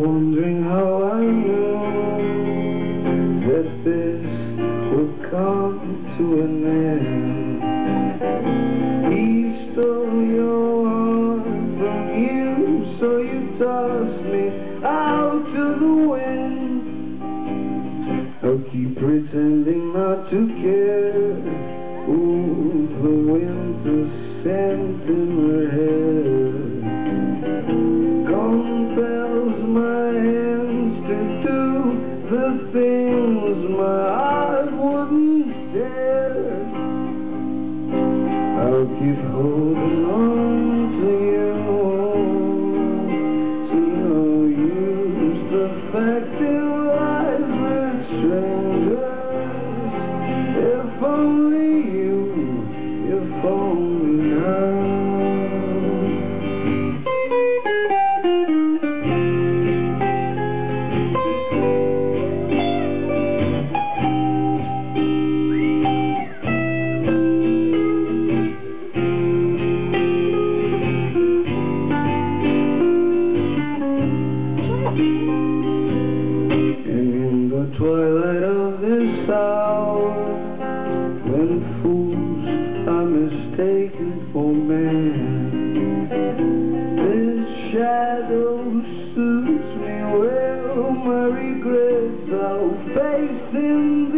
wondering how I knew that this would come to an end. He stole your heart from you, so you tossed me out to the wind. I'll keep pretending not to care. Ooh, the winter scent in her hair compels my hands to do the things my heart wouldn't dare. I'll keep holding on to you, to no use. The fact it lies with strangers. If only you, if only now. Twilight of this hour, when fools are mistaken for men, this shadow suits me well. My regrets I'll face in